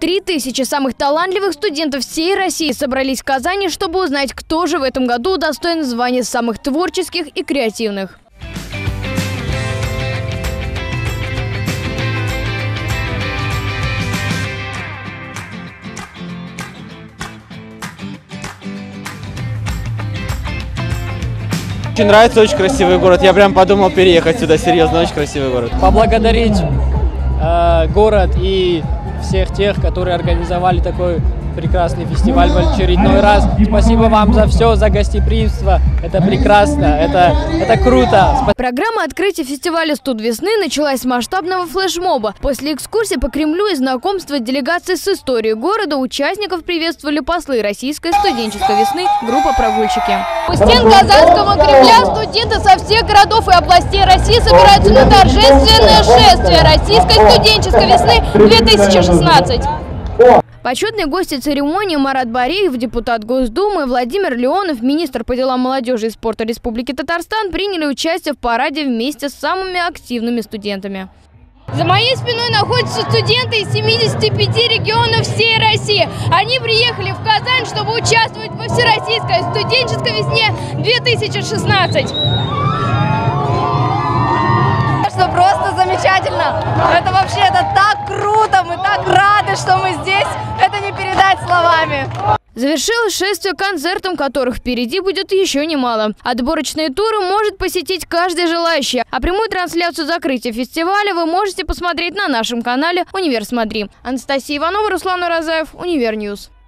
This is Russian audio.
3000 самых талантливых студентов всей России собрались в Казани, чтобы узнать, кто же в этом году удостоен звания самых творческих и креативных. Очень нравится, очень красивый город. Я прям подумал переехать сюда, серьезно, очень красивый город. Поблагодарить город и всех тех, которые организовали такой прекрасный фестиваль в очередной раз. Спасибо вам за все, за гостеприимство. Это прекрасно, это круто. Программа открытия фестиваля «Студ весны» началась с масштабного флешмоба. После экскурсии по Кремлю и знакомства делегации с историей города участников приветствовали послы российской студенческой весны группа «Прогульщики». У стен Казанского Кремля студенты со всех городов и областей России собираются на торжественное шествие российской студенческой весны 2016. Почетные гости церемонии Марат Бареев, депутат Госдумы, Владимир Леонов, министр по делам молодежи и спорта Республики Татарстан, приняли участие в параде вместе с самыми активными студентами. За моей спиной находятся студенты из 75 регионов всей России. Они приехали в Казань, чтобы участвовать во Всероссийской студенческой весне 2016. Просто замечательно. Это вообще так круто, мы так рады, что мы здесь. Это не передать словами. Завершилось шествие концертом, которых впереди будет еще немало. Отборочные туры может посетить каждый желающий. А прямую трансляцию закрытия фестиваля вы можете посмотреть на нашем канале «Универ Смотри». Анастасия Иванова, Руслан Уразаев, Универньюз.